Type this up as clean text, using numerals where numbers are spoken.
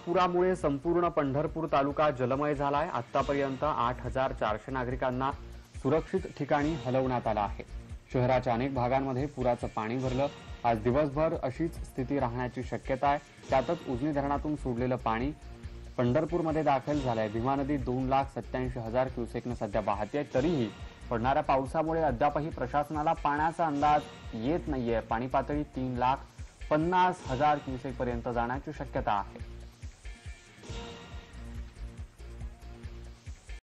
पुरामुळे संपूर्ण पंढरपूर तालुका जलमय झालाय। आतापर्यंत 8,400 नागरिकांना सुरक्षित ठिकाणी हलवण्यात आलं आहे। शहराच्या अनेक भागांमध्ये पुराचं पाणी भरलं। आज दिवसभर अशीच स्थिती राहण्याची शक्यता आहे। त्यातच उजनी धरणातून सोडलेलं पाणी पंढरपूरमध्ये दाखल झालंय। भीमा नदी 2,87,000 क्युसेकनं सध्या वाहते, तरीही पडणाऱ्या पावसामुळे अद्यापही प्रशासनाला पाण्याचा अंदाज येत नाहीये। पाणी पातळी 3,50,000 क्युसेक पर्यंत जाण्याची शक्यता आहे।